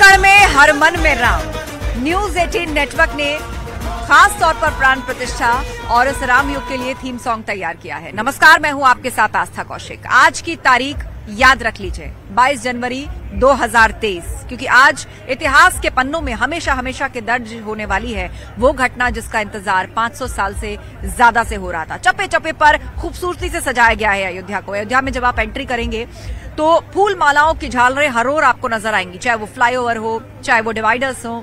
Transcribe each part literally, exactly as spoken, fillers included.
कण में हर मन में राम। न्यूज अठारह नेटवर्क ने खास तौर पर प्राण प्रतिष्ठा और इस राम युग के लिए थीम सॉन्ग तैयार किया है। नमस्कार, मैं हूं आपके साथ आस्था कौशिक। आज की तारीख याद रख लीजिए, बाईस जनवरी दो हज़ार तेईस, क्योंकि आज इतिहास के पन्नों में हमेशा हमेशा के दर्ज होने वाली है वो घटना जिसका इंतजार पाँच सौ साल से ज्यादा से हो रहा था। चप्पे चप्पे पर खूबसूरती से सजाया गया है अयोध्या को। अयोध्या में जब आप एंट्री करेंगे तो फूल मालाओं की झालरें हर ओर आपको नजर आएंगी, चाहे वो फ्लाईओवर हो, चाहे वो डिवाइडर्स हो।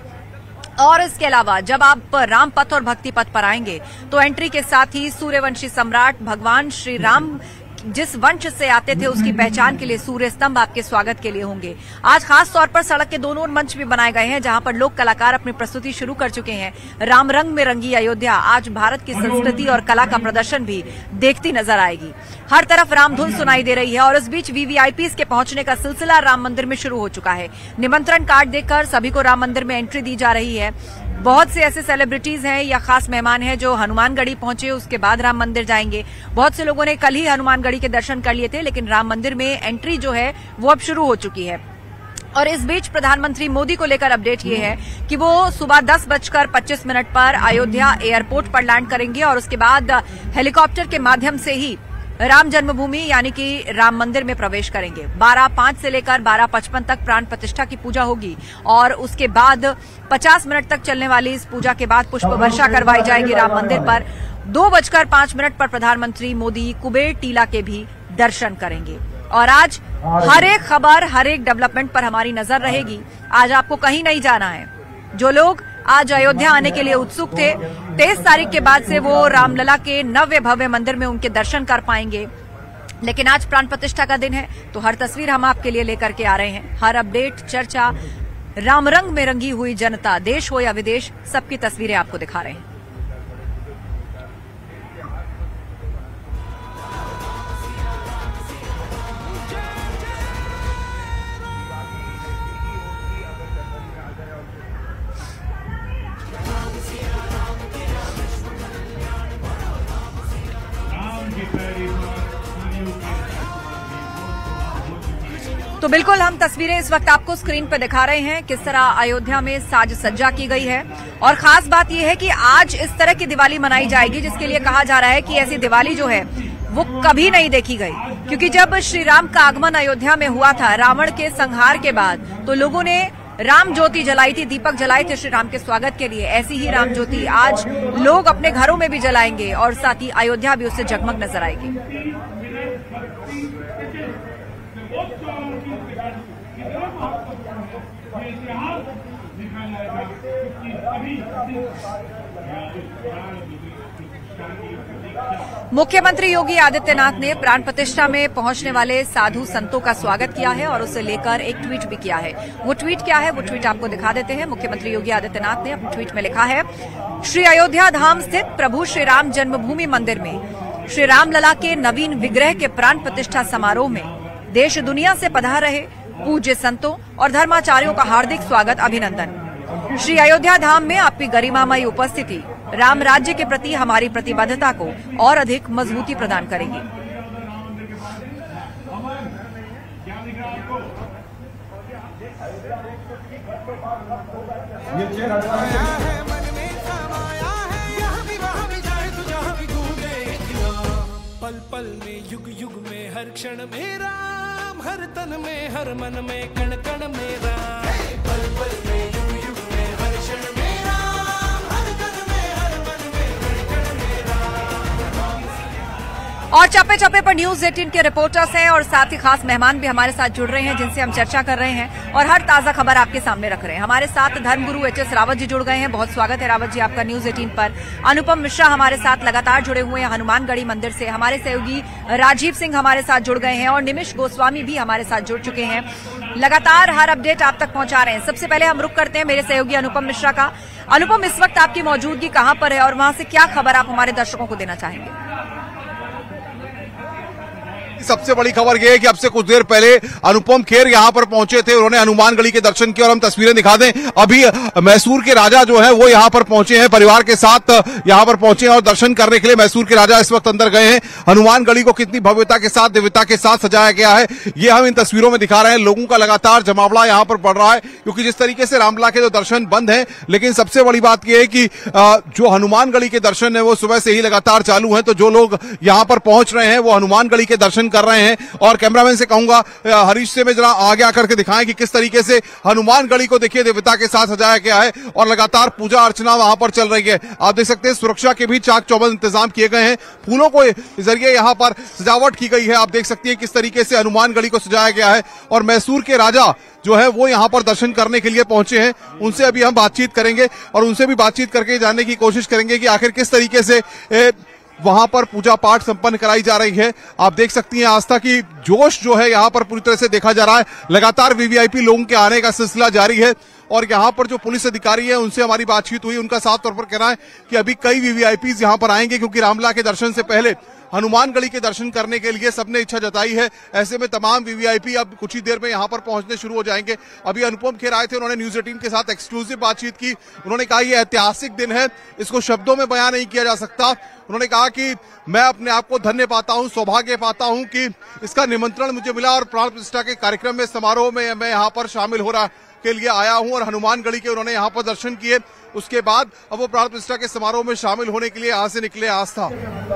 और इसके अलावा जब आप राम पथ और भक्ति पथ पर आएंगे तो एंट्री के साथ ही सूर्यवंशी सम्राट भगवान श्री राम जिस वंश से आते थे उसकी पहचान के लिए सूर्य स्तंभ आपके स्वागत के लिए होंगे। आज खास तौर पर सड़क के दोनों मंच भी बनाए गए हैं जहां पर लोक कलाकार अपनी प्रस्तुति शुरू कर चुके हैं। राम रंग में रंगी अयोध्या आज भारत की संस्कृति और कला का प्रदर्शन भी देखती नजर आएगी। हर तरफ राम धुन सुनाई दे रही है और इस बीच वीवीआईपी के पहुंचने का सिलसिला राम मंदिर में शुरू हो चुका है। निमंत्रण कार्ड देकर सभी को राम मंदिर में एंट्री दी जा रही है। बहुत से ऐसे सेलिब्रिटीज हैं या खास मेहमान हैं जो हनुमानगढ़ी पहुंचे, उसके बाद राम मंदिर जाएंगे। बहुत से लोगों ने कल ही हनुमानगढ़ी के दर्शन कर लिए थे, लेकिन राम मंदिर में एंट्री जो है वो अब शुरू हो चुकी है। और इस बीच प्रधानमंत्री मोदी को लेकर अपडेट ये है कि वो सुबह दस बजकर पच्चीस मिनट पर अयोध्या एयरपोर्ट पर लैंड करेंगे और उसके बाद हेलीकॉप्टर के माध्यम से ही राम जन्मभूमि यानी कि राम मंदिर में प्रवेश करेंगे। बारह पांच से लेकर बारह पचपन तक प्राण प्रतिष्ठा की पूजा होगी और उसके बाद पचास मिनट तक चलने वाली इस पूजा के बाद पुष्प वर्षा करवाई जाएगी राम मंदिर पर। दो बजकर पांच मिनट पर प्रधानमंत्री मोदी कुबेर टीला के भी दर्शन करेंगे। और आज हर एक खबर, हर एक डेवलपमेंट पर हमारी नजर रहेगी। आज आपको कहीं नहीं जाना है। जो लोग आज अयोध्या आने के लिए उत्सुक थे, तेईस तारीख के बाद से वो रामलला के नव्य भव्य मंदिर में उनके दर्शन कर पाएंगे। लेकिन आज प्राण प्रतिष्ठा का दिन है तो हर तस्वीर हम आपके लिए लेकर के आ रहे हैं। हर अपडेट, चर्चा, राम रंग में रंगी हुई जनता, देश हो या विदेश, सबकी तस्वीरें आपको दिखा रहे हैं। तो बिल्कुल हम तस्वीरें इस वक्त आपको स्क्रीन पर दिखा रहे हैं किस तरह अयोध्या में साज सज्जा की गई है। और खास बात यह है कि आज इस तरह की दिवाली मनाई जाएगी जिसके लिए कहा जा रहा है कि ऐसी दिवाली जो है वो कभी नहीं देखी गई, क्योंकि जब श्री राम का आगमन अयोध्या में हुआ था रावण के संहार के बाद, तो लोगों ने राम ज्योति जलाई थी, दीपक जलाए थे श्री राम के स्वागत के लिए। ऐसी ही राम ज्योति आज लोग अपने घरों में भी जलाएंगे और साथ ही अयोध्या भी उससे जगमग नजर आएगी। मुख्यमंत्री योगी आदित्यनाथ ने प्राण प्रतिष्ठा में पहुंचने वाले साधु संतों का स्वागत किया है और उसे लेकर एक ट्वीट भी किया है। वो ट्वीट क्या है, वो ट्वीट आपको दिखा देते हैं। मुख्यमंत्री योगी आदित्यनाथ ने अपने ट्वीट में लिखा है, श्री अयोध्या धाम स्थित प्रभु श्री राम जन्मभूमि मंदिर में श्री रामलला के नवीन विग्रह के प्राण प्रतिष्ठा समारोह में देश दुनिया से पधार रहे पूज्य संतों और धर्माचार्यों का हार्दिक स्वागत, अभिनंदन। श्री अयोध्या धाम में आपकी गरिमामयी उपस्थिति राम राज्य के प्रति हमारी प्रतिबद्धता को और अधिक मजबूती प्रदान करेगी। पल पल में, युग युग में, हर क्षण में राम, हर तन में, हर मन में, कण कण में राम। पल पल में, युग युग में, हर क्षण में राम, हर तन में, हर मन में, कण कण में राम। और चप्पे चप्पे पर न्यूज अठारह के रिपोर्टर्स हैं और साथ ही खास मेहमान भी हमारे साथ जुड़ रहे हैं जिनसे हम चर्चा कर रहे हैं और हर ताजा खबर आपके सामने रख रहे हैं। हमारे साथ धर्मगुरु एच एस रावत जी जुड़ गए हैं। बहुत स्वागत है रावत जी आपका न्यूज अठारह पर। अनुपम मिश्रा हमारे साथ लगातार जुड़े हुए हैं हनुमानगढ़ी मंदिर से। हमारे सहयोगी राजीव सिंह हमारे साथ जुड़ गए हैं और निमिष गोस्वामी भी हमारे साथ जुड़ चुके हैं। लगातार हर अपडेट आप तक पहुंचा रहे हैं। सबसे पहले हम रुक करते हैं मेरे सहयोगी अनुपम मिश्रा का। अनुपम, इस वक्त आपकी मौजूदगी कहां पर है और वहां से क्या खबर आप हमारे दर्शकों को देना चाहेंगे? सबसे बड़ी खबर यह है कि अब से कुछ देर पहले अनुपम खेर यहां पर पहुंचे थे, उन्होंने हनुमान गढ़ी के दर्शन किए और हम तस्वीरें दिखा दें। अभी मैसूर के राजा जो है वो यहां पर पहुंचे हैं, परिवार के साथ यहां पर पहुंचे हैं और दर्शन करने के लिए मैसूर के राजा इस वक्त अंदर गए हैं। हनुमान गढ़ी को कितनी भव्यता के साथ, दिव्यता के साथ सजाया गया है ये हम इन तस्वीरों में दिखा रहे हैं। लोगों का लगातार जमावड़ा यहां पर बढ़ रहा है क्योंकि जिस तरीके से रामलला के जो दर्शन बंद हैं, लेकिन सबसे बड़ी बात यह है कि जो हनुमान गढ़ी के दर्शन है वो सुबह से ही लगातार चालू है। तो जो लोग यहां पर पहुंच रहे हैं वो हनुमान गढ़ी के दर्शन कर रहे हैं। और कैमरामैन से कहूंगा हरीश से मैं जरा आगे आकर के दिखाएं कि किस तरीके से हनुमान गढ़ी को देखिए दिव्यता के साथ सजाया गया है और लगातार पूजा अर्चना वहां पर चल रही है। आप देख सकते हैं सुरक्षा के भी चाक चौबंद इंतजाम किए गए हैं, फूलों को जरिए यहां पर सजावट की गई है। आप देख सकते हैं किस तरीके से हनुमान गढ़ी को सजाया गया है और मैसूर के राजा जो है वो यहां पर दर्शन करने के लिए पहुंचे हैं। उनसे अभी हम बातचीत करेंगे और उनसे भी बातचीत करके जानने की कोशिश करेंगे कि आखिर किस तरीके से ए, वहां पर पूजा पाठ संपन्न कराई जा रही है। आप देख सकती हैं आस्था की जोश जो है यहां पर पूरी तरह से देखा जा रहा है। लगातार वीवीआईपी लोगों के आने का सिलसिला जारी है और यहां पर जो पुलिस अधिकारी है उनसे हमारी बातचीत हुई, उनका साफ तौर पर कहना है कि अभी कई वीवीआईपीज यहां पर आएंगे क्योंकि रामलला के दर्शन से पहले हनुमान गढ़ी के दर्शन करने के लिए सबने इच्छा जताई है। ऐसे में तमाम वीवीआईपी अब कुछ ही देर में यहां पर पहुंचने शुरू हो जाएंगे। अभी अनुपम खेर आए थे, उन्होंने न्यूज एटीन के साथ एक्सक्लूसिव बातचीत की। उन्होंने कहा यह ऐतिहासिक दिन है, इसको शब्दों में बयां नहीं किया जा सकता। उन्होंने कहा कि मैं अपने आप को धन्य पाता हूं, सौभाग्य पाता हूं कि इसका निमंत्रण मुझे मिला और प्राण प्रतिष्ठा के कार्यक्रम में, समारोह में मैं यहाँ पर शामिल हो रहा के लिए आया हूं। और हनुमान गढ़ी के उन्होंने यहाँ पर दर्शन किए। उसके बाद अब वो प्राण प्रतिष्ठा के समारोह में शामिल होने के लिए यहां से निकले। आस्था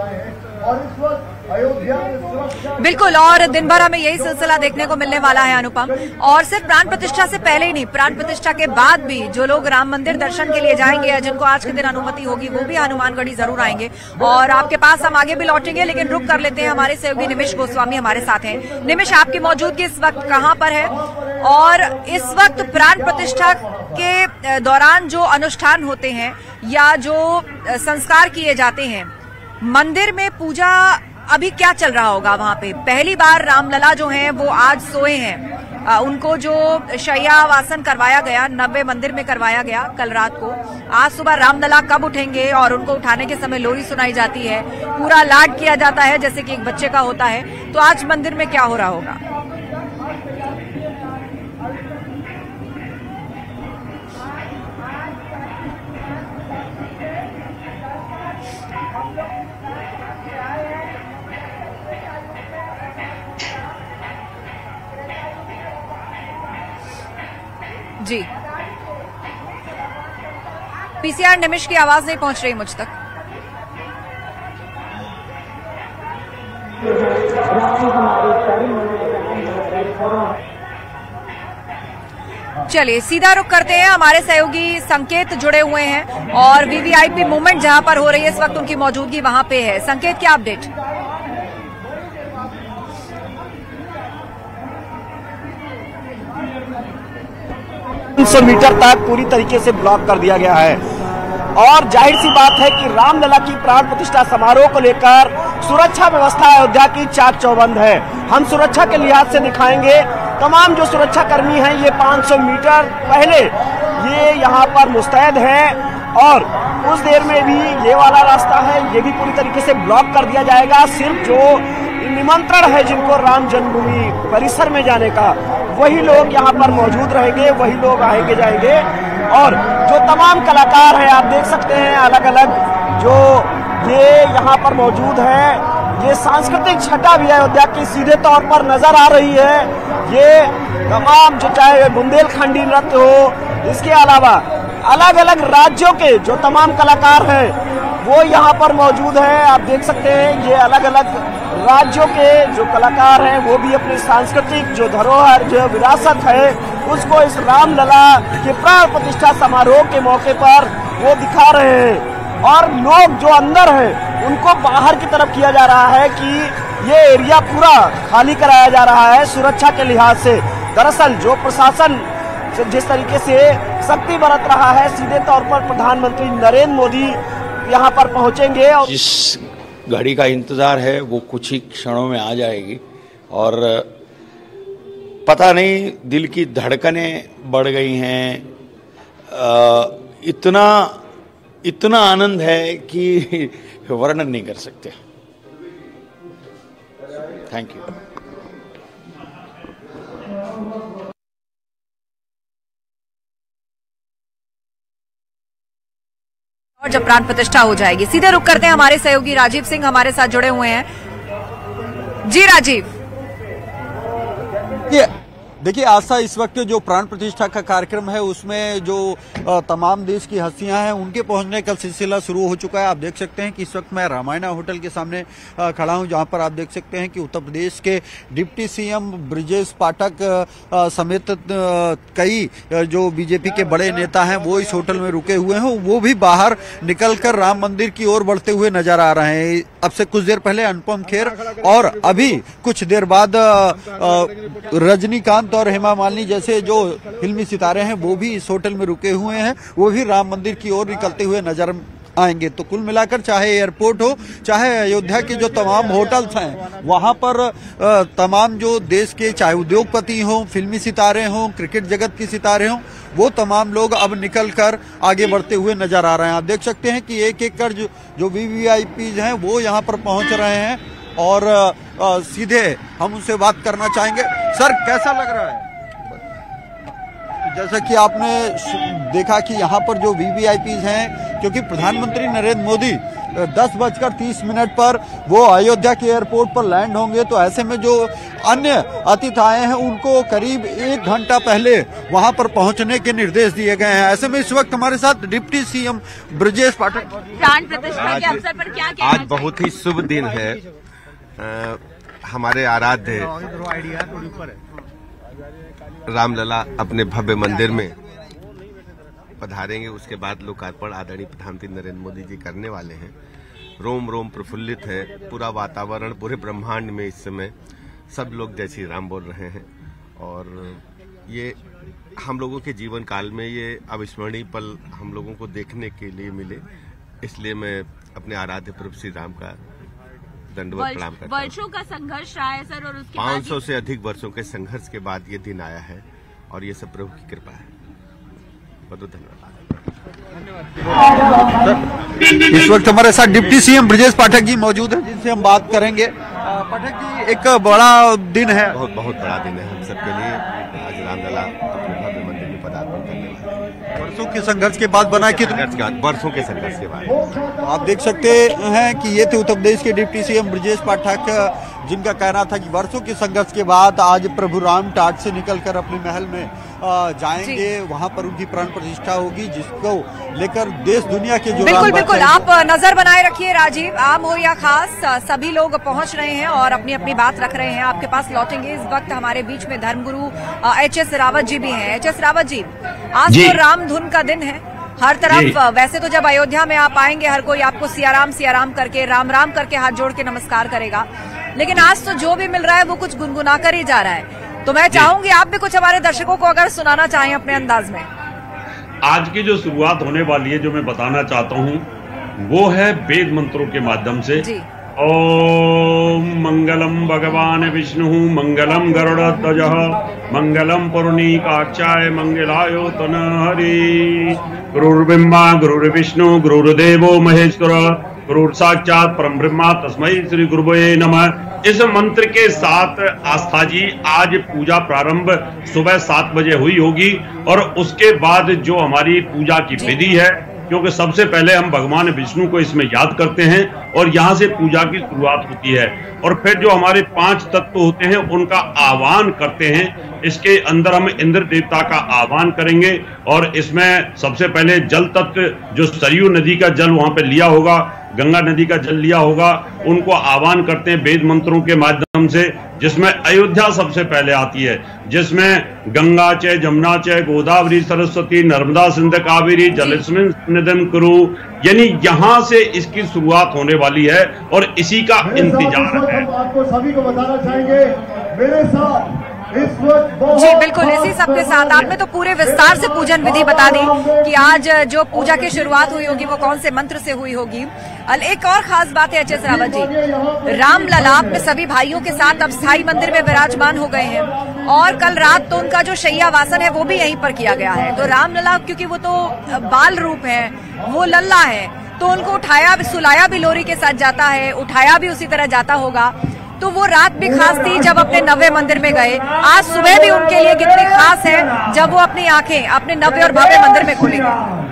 बिल्कुल, और दिन भर हमें यही सिलसिला देखने को मिलने वाला है अनुपम। और सिर्फ प्राण प्रतिष्ठा से पहले ही नहीं, प्राण प्रतिष्ठा के बाद भी जो लोग राम मंदिर दर्शन के लिए जाएंगे या जिनको आज के दिन अनुमति होगी वो भी हनुमान गढ़ी जरूर आएंगे। और आपके पास हम आगे भी लौटेंगे, लेकिन रुक कर लेते हैं। हमारे सहयोगी निमिष गोस्वामी हमारे साथ हैं। निमिष, आपकी मौजूदगी इस वक्त कहां पर है और इस वक्त प्राण प्रतिष्ठा के दौरान जो अनुष्ठान होते हैं या जो संस्कार किए जाते हैं मंदिर में, पूजा अभी क्या चल रहा होगा वहां पे? पहली बार रामलला जो हैं वो आज सोए हैं, आ, उनको जो शय्यावासन करवाया गया नव्य मंदिर में करवाया गया कल रात को, आज सुबह रामलला कब उठेंगे? और उनको उठाने के समय लोरी सुनाई जाती है, पूरा लाड किया जाता है जैसे कि एक बच्चे का होता है। तो आज मंदिर में क्या हो रहा होगा? जी, पीसीआर निमिष की आवाज नहीं पहुंच रही मुझ तक। चलिए सीधा रुख करते हैं। हमारे सहयोगी संकेत जुड़े हुए हैं और वीवीआईपी मूवमेंट जहां पर हो रही है इस वक्त उनकी मौजूदगी वहां पे है। संकेत, क्या अपडेट? सौ मीटर तक पूरी तरीके से ब्लॉक कर दिया गया है और जाहिर सी बात है कि रामलला की प्राण प्रतिष्ठा समारोह को लेकर सुरक्षा व्यवस्था अयोध्या की चाक चौबंद है। हम सुरक्षा के लिहाज से दिखाएंगे। तमाम जो सुरक्षा कर्मी हैं ये पाँच सौ मीटर पहले ये यहाँ पर मुस्तैद हैं और उस देर में भी ये वाला रास्ता है, ये भी पूरी तरीके से ब्लॉक कर दिया जाएगा। सिर्फ जो निमंत्रण है जिनको राम जन्मभूमि परिसर में जाने का, वही लोग यहाँ पर मौजूद रहेंगे, वही लोग आएंगे जाएंगे। और जो तमाम कलाकार हैं आप देख सकते हैं अलग अलग जो ये यहाँ पर मौजूद है, ये सांस्कृतिक छटा भी अयोध्या की सीधे तौर पर नजर आ रही है। ये तमाम जो चाहे बुंदेलखंडी नृत्य हो, इसके अलावा अलग अलग राज्यों के जो तमाम कलाकार हैं वो यहाँ पर मौजूद हैं। आप देख सकते हैं ये अलग अलग राज्यों के जो कलाकार हैं वो भी अपनी सांस्कृतिक जो धरोहर जो विरासत है उसको इस रामलला के प्राण प्रतिष्ठा समारोह के मौके पर वो दिखा रहे हैं। और लोग जो अंदर हैं उनको बाहर की तरफ किया जा रहा है कि ये एरिया पूरा खाली कराया जा रहा है सुरक्षा के लिहाज से। दरअसल जो प्रशासन जिस तरीके से सख्ती बरत रहा है, सीधे तौर पर प्रधानमंत्री नरेंद्र मोदी यहाँ पर पहुंचेंगे और जिस घड़ी का इंतजार है वो कुछ ही क्षणों में आ जाएगी। और पता नहीं दिल की धड़कनें बढ़ गई हैं, इतना इतना आनंद है कि वर्णन नहीं कर सकते। Thank you. और जब प्राण प्रतिष्ठा हो जाएगी, सीधे रुक करते हैं हमारे सहयोगी राजीव सिंह हमारे साथ जुड़े हुए हैं। जी राजीव। देखिए आस्था, इस वक्त जो प्राण प्रतिष्ठा का कार्यक्रम है उसमें जो तमाम देश की हस्तियां हैं उनके पहुंचने का सिलसिला शुरू हो चुका है। आप देख सकते हैं कि इस वक्त मैं रामायणा होटल के सामने खड़ा हूं, जहां पर आप देख सकते हैं कि उत्तर प्रदेश के डिप्टी सीएम ब्रजेश पाठक समेत कई जो बीजेपी के बड़े नेता हैं वो इस होटल में रुके हुए हैं। वो भी बाहर निकलकर राम मंदिर की ओर बढ़ते हुए नजर आ रहे हैं। अब से कुछ देर पहले अनुपम खेर और अभी कुछ देर बाद रजनीकांत और हेमा मालिनी जैसे जो फिल्मी सितारे हैं वो भी इस होटल में रुके हुए हैं। वो भी राम मंदिर की ओर निकलते हुए नजर आएंगे। तो कुल मिलाकर चाहे एयरपोर्ट हो, चाहे अयोध्या के जो तमाम होटल्स हैं, वहां पर तमाम जो देश के चाहे उद्योगपति हों, फिल्मी सितारे हों, क्रिकेट जगत के सितारे हों, वो तमाम लोग अब निकलकर आगे बढ़ते हुए नजर आ रहे हैं। आप देख सकते हैं कि एक एक कर जो, जो वीवीआईपी हैं वो यहाँ पर पहुंच रहे हैं और आ, सीधे हम उनसे बात करना चाहेंगे। सर, कैसा लग रहा है? जैसा कि आपने देखा कि यहाँ पर जो वीवीआईपी हैं, क्योंकि प्रधानमंत्री नरेंद्र मोदी दस बजकर तीस मिनट पर वो अयोध्या के एयरपोर्ट पर लैंड होंगे, तो ऐसे में जो अन्य अतिथि आए हैं उनको करीब एक घंटा पहले वहां पर पहुंचने के निर्देश दिए गए हैं। ऐसे में इस वक्त हमारे साथ डिप्टी सीएम ब्रजेश पाठक। प्राण प्रतिष्ठा के अवसर पर क्या कहना आज बहुत ही शुभ दिन है। आ, हमारे आराध्य रामलला अपने भव्य मंदिर में पधारेंगे। उसके बाद लोकार्पण आदरणीय प्रधानमंत्री नरेंद्र मोदी जी करने वाले हैं। रोम रोम प्रफुल्लित है, पूरा वातावरण, पूरे ब्रह्मांड में इस समय सब लोग जय श्री राम बोल रहे हैं। और ये हम लोगों के जीवन काल में ये अविस्मरणीय पल हम लोगों को देखने के लिए मिले, इसलिए मैं अपने आराध्य प्रभु श्री राम का दंडवत प्रणाम करता हूं। वर्षों का संघर्ष रहा है सर, और उसके बाद पाँच सौ से अधिक वर्षों के संघर्ष के बाद ये दिन आया है और ये सब प्रभु की कृपा है। बहुत धन्यवाद। इस वक्त हमारे साथ डिप्टी सीएम ब्रजेश पाठक जी मौजूद हैं, जिनसे हम बात करेंगे। पाठक जी, एक बड़ा दिन है, बहुत बहुत बड़ा दिन है हम सबके लिए। आज रामलला अपने भव्य मंदिर में पदार्पण करने वाले हैं। वर्षों के संघर्ष के बाद बना कि संघर्ष के बाद वर्षों के संघर्ष के बाद आप देख सकते हैं कि ये थे उत्तर प्रदेश के डिप्टी सीएम ब्रजेश पाठक, जिनका कहना था कि वर्षों के संघर्ष के बाद आज प्रभु राम टाट से निकलकर अपने महल में जाएंगे। वहां पर उनकी प्राण प्रतिष्ठा होगी, जिसको लेकर देश दुनिया के जो बिल्कुल बिल्कुल आप नजर बनाए रखिए राजीव। आम हो या खास, सभी लोग पहुंच रहे हैं और अपनी अपनी बात रख रहे हैं। आपके पास लौटेंगे। इस वक्त हमारे बीच में धर्मगुरु एच एस रावत जी भी हैं। एच एस रावत जी, आज तो राम धुन का दिन है हर तरफ। वैसे तो जब अयोध्या में आप आएंगे, हर कोई आपको सियाराम सियाराम करके, राम राम करके हाथ जोड़ के नमस्कार करेगा, लेकिन आज तो जो भी मिल रहा है वो कुछ गुनगुना कर ही जा रहा है। तो मैं चाहूंगी आप भी कुछ हमारे दर्शकों को अगर सुनाना चाहें अपने अंदाज में। आज की जो शुरुआत होने वाली है, जो मैं बताना चाहता हूँ, वो है वेद मंत्रों के माध्यम से। ओम मंगलम भगवान विष्णु मंगलम गरुड़ध्वजः मंगलम पुरुनीकाक्षाय मंगलायो तनहरि। गुरुर्ब्रह्मा गुरुर्विष्णु गुरुर्देवो महेश्वर गुरुर साक्षात परम ब्रह्मा तस्मै श्री गुरुवे नमः। इस मंत्र के साथ आस्था जी आज पूजा प्रारंभ सुबह सात बजे हुई होगी और उसके बाद जो हमारी पूजा की विधि है, क्योंकि सबसे पहले हम भगवान विष्णु को इसमें याद करते हैं और यहाँ से पूजा की शुरुआत होती है। और फिर जो हमारे पांच तत्व होते हैं उनका आह्वान करते हैं। इसके अंदर हम इंद्र देवता का आह्वान करेंगे और इसमें सबसे पहले जल तत्व, जो सरयू नदी का जल वहां पे लिया होगा, गंगा नदी का जल लिया होगा, उनको आह्वान करते हैं वेद मंत्रों के माध्यम से, जिसमें अयोध्या सबसे पहले आती है, जिसमें गंगा च जमुना च गोदावरी सरस्वती नर्मदा सिंध कावेरी जलस्मिन् सन्निधिं कुरु, यानी यहाँ से इसकी शुरुआत होने वाली है और इसी का इंतजार है। आपको सभी को बताना चाहेंगे मेरे साथ जी बिल्कुल, इसी सबके साथ आपने तो पूरे विस्तार से पूजन विधि बता दी कि आज जो पूजा की शुरुआत हुई होगी वो कौन से मंत्र से हुई होगी। एक और खास बात है एच एस रावत जी, रामलला अपने सभी भाइयों के साथ अब स्थायी मंदिर में विराजमान हो गए हैं और कल रात तो उनका जो शैया वासन है वो भी यहीं पर किया गया है। तो रामलला, क्योंकि वो तो बाल रूप है, वो लल्ला है, तो उनको उठाया सुलाया भी लोरी के साथ जाता है, उठाया भी उसी तरह जाता होगा। तो वो रात भी खास थी जब अपने नवे मंदिर में गए। आज सुबह भी उनके लिए कितनी खास है जब वो अपनी आंखें अपने नवे और भव्य मंदिर में खोलेंगे।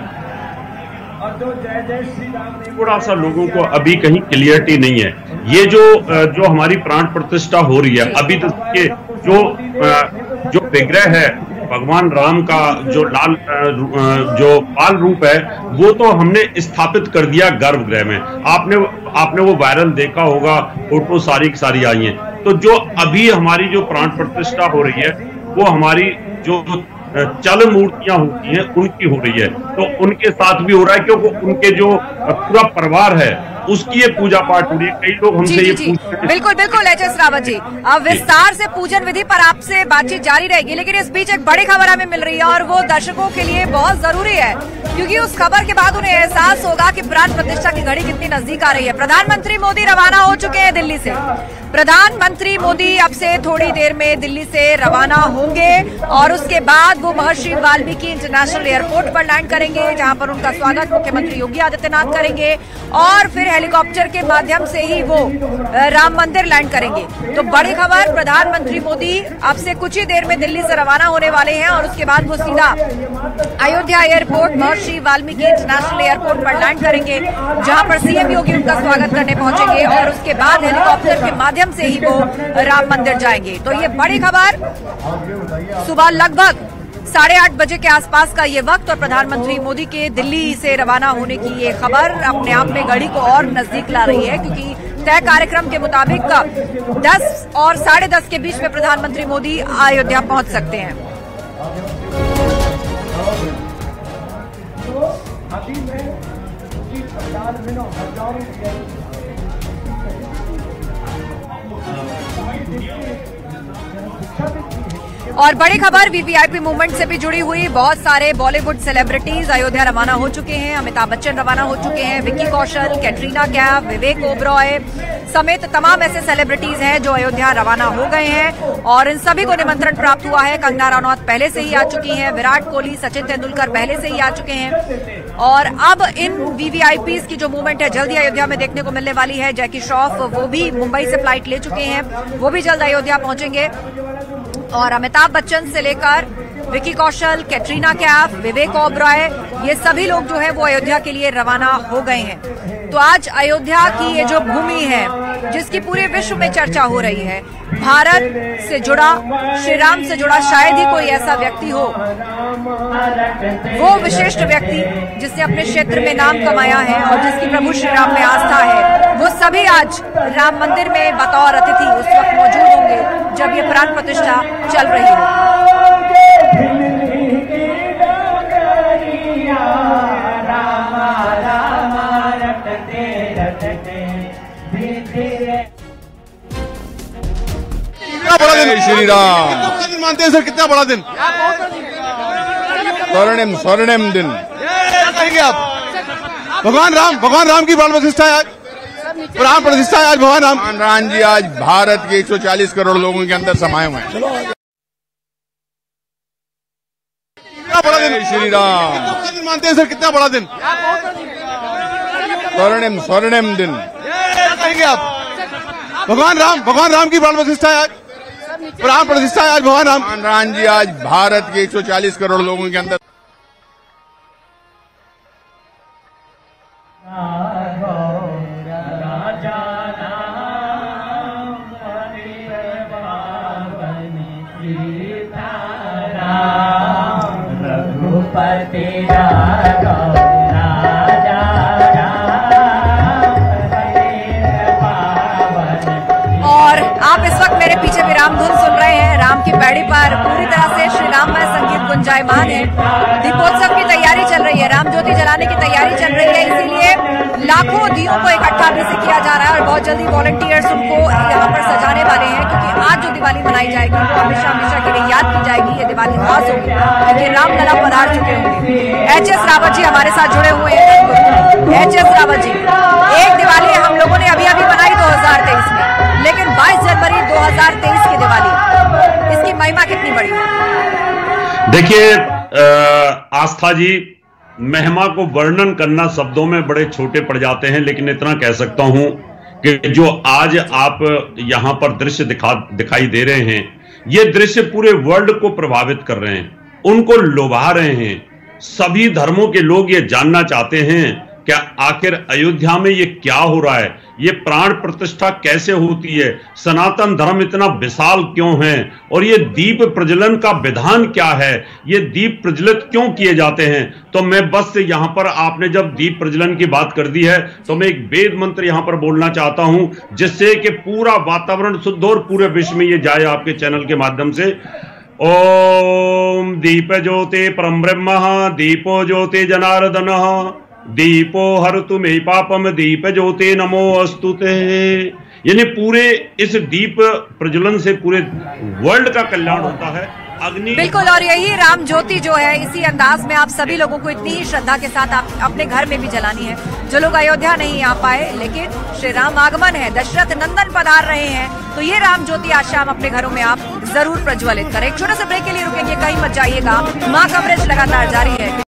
थोड़ा सा लोगों को अभी कहीं क्लियरिटी नहीं है। ये जो जो हमारी प्राण प्रतिष्ठा हो रही है, अभी तक के जो जो विग्रह है भगवान राम का, जो लाल जो बाल रूप है, वो तो हमने स्थापित कर दिया गर्भगृह में। आपने आपने वो वायरल देखा होगा, फोटो सारी की सारी आई हैं। तो जो अभी हमारी जो प्राण प्रतिष्ठा हो रही है वो हमारी जो चल मूर्तियां होती हैं उनकी हो रही है, तो उनके साथ भी हो रहा है, क्योंकि उनके जो पूरा परिवार है उसकी ये पूजा पाठ हो रही है। कई लोग हमसे ये पूछते। बिल्कुल बिल्कुल एच एस रावत जी, अब विस्तार से पूजन विधि पर आपसे बातचीत जारी रहेगी, लेकिन इस बीच एक बड़ी खबर हमें मिल रही है और वो दर्शकों के लिए बहुत जरूरी है, क्योंकि उस खबर के बाद उन्हें एहसास होगा कि प्राण प्रतिष्ठा की घड़ी कितनी नजदीक आ रही है। प्रधानमंत्री मोदी रवाना हो चुके हैं दिल्ली से। प्रधानमंत्री मोदी अब से थोड़ी देर में दिल्ली से रवाना होंगे और उसके बाद वो महर्षि वाल्मीकि इंटरनेशनल एयरपोर्ट पर लैंड करेंगे, जहां पर उनका स्वागत मुख्यमंत्री योगी आदित्यनाथ करेंगे और फिर हेलीकॉप्टर के माध्यम से ही वो राम मंदिर लैंड करेंगे। तो बड़ी खबर, प्रधानमंत्री मोदी अब से कुछ ही देर में दिल्ली से रवाना होने वाले हैं और उसके बाद वो सीधा Ayodhya airport, Maharishi Valmiki international airport पर लैंड करेंगे, जहां पर सीएम योगी उनका स्वागत करने पहुंचेंगे और उसके बाद हेलीकॉप्टर के माध्यम से ही वो राम मंदिर जाएंगे। तो ये बड़ी खबर, सुबह लगभग साढ़े आठ बजे के आसपास का ये वक्त और प्रधानमंत्री मोदी के दिल्ली से रवाना होने की ये खबर अपने आप में घड़ी को और नजदीक ला रही है, क्योंकि तय कार्यक्रम के मुताबिक दस और साढ़े दस के बीच में प्रधानमंत्री मोदी अयोध्या पहुंच सकते हैं। और बड़ी खबर वीवीआईपी मूवमेंट से भी जुड़ी हुई, बहुत सारे बॉलीवुड सेलिब्रिटीज अयोध्या रवाना हो चुके हैं। अमिताभ बच्चन रवाना हो चुके हैं, विक्की कौशल, कैटरीना कैफ, विवेक ओबरॉय समेत तमाम ऐसे सेलिब्रिटीज हैं जो अयोध्या रवाना हो गए हैं और इन सभी को निमंत्रण प्राप्त हुआ है। कंगना रनौत पहले से ही आ चुकी हैं, विराट कोहली, सचिन तेंदुलकर पहले से ही आ चुके हैं और अब इन वीवीआईपीज की जो मूवमेंट है जल्दी अयोध्या में देखने को मिलने वाली है। जैकी श्रॉफ वो भी मुंबई से फ्लाइट ले चुके हैं, वो भी जल्द अयोध्या पहुंचेंगे और अमिताभ बच्चन से लेकर विक्की कौशल, कैटरीना कैफ, विवेक ओबरॉय, ये सभी लोग जो है वो अयोध्या के लिए रवाना हो गए हैं। तो आज अयोध्या की ये जो भूमि है जिसकी पूरे विश्व में चर्चा हो रही है, भारत से जुड़ा, श्री राम से जुड़ा शायद ही कोई ऐसा व्यक्ति हो, वो विशिष्ट व्यक्ति जिसने अपने क्षेत्र में नाम कमाया है और जिसकी प्रभु श्री राम में आस्था है, वो सभी आज राम मंदिर में बतौर अतिथि उस वक्त मौजूद होंगे जब ये प्राण प्रतिष्ठा चल रही हो। कितना बड़ा दिन श्री राम, कितना दिन मानते हैं सर, कितना बड़ा दिन? स्वर्णिम स्वर्णिम दिन कहेंगे आप। भगवान राम, भगवान राम की प्राण प्रतिष्ठा है आज, प्राण प्रतिष्ठा है आज भगवान राम। भगवान राम जी आज भारत के एक सौ चालीस करोड़ लोगों के अंदर समाये हुए हैं। कितना बड़ा दिन श्री राम, कितना दिन मानते हैं सर, कितना बड़ा दिन? स्वर्णिम स्वर्णिम दिन कहेंगे आप। भगवान राम, भगवान राम की प्राण प्रतिष्ठा है आज, प्राण प्रतिष्ठा है आज भगवान राम। भगवान राम जी आज भारत के एक सौ चालीस करोड़ लोगों के अंदर और आप इस वक्त मेरे पीछे भी राम धुन सुन रहे हैं। राम की पैड़ी पर पूरी तरह से श्री राममय संगीत गुंजायमान है। दीपोत्सव की तैयारी चल रही है, राम ज्योति जलाने की तैयारी चल रही है, इसीलिए लाखों दियों को इकट्ठा भी से किया जा रहा है और बहुत जल्दी वॉलंटियर्स उनको यहाँ पर सजाने वाले हैं, क्योंकि आज जो दिवाली मनाई जाएगी वो हमेशा हमेशा के लिए याद की जाएगी। ये दिवाली खास होगी क्योंकि रामलला पधार चुके होंगे। एच एस रावत जी हमारे साथ जुड़े हुए हैं। एच एस रावत जी, एक दिवाली हम लोगों ने अभी अभी बनाई दो हजार तेईस में, लेकिन बाईस जनवरी दो हजार तेईस की दिवाली, इसकी महिमा कितनी बड़ी है? देखिए आस्था जी, महिमा को वर्णन करना शब्दों में बड़े छोटे पड़ जाते हैं, लेकिन इतना कह सकता हूं कि जो आज आप यहां पर दृश्य दिखा दिखाई दे रहे हैं, ये दृश्य पूरे वर्ल्ड को प्रभावित कर रहे हैं, उनको लुभा रहे हैं। सभी धर्मों के लोग ये जानना चाहते हैं क्या आखिर अयोध्या में ये क्या हो रहा है, ये प्राण प्रतिष्ठा कैसे होती है, सनातन धर्म इतना विशाल क्यों है, और ये दीप प्रज्वलन का विधान क्या है, ये दीप प्रज्वलित क्यों किए जाते हैं। तो मैं बस यहां पर, आपने जब दीप प्रज्वलन की बात कर दी है, तो मैं एक वेद मंत्र यहां पर बोलना चाहता हूं, जिससे कि पूरा वातावरण शुद्ध और पूरे विश्व में ये जाए आपके चैनल के माध्यम से। ओम दीप ज्योति परम ब्रह्म दीपो ज्योति जनार्दन दीपो हरतु मे पापम दीप ज्योति नमो अस्तुते। यानी पूरे इस दीप प्रज्वलन से पूरे वर्ल्ड का कल्याण होता है। अग्नि बिल्कुल, और यही राम ज्योति जो है इसी अंदाज में आप सभी लोगों को इतनी ही श्रद्धा के साथ आप अपने घर में भी जलानी है। जो लोग अयोध्या नहीं आ पाए, लेकिन श्री राम आगमन है, दशरथ नंदन पधार रहे हैं, तो ये राम ज्योति आज शाम अपने घरों में आप जरूर प्रज्वलित करें। एक छोटे से ब्रेक के लिए रुकेंगे, कहीं मत जाइएगा, मां कवरेज लगातार जारी है।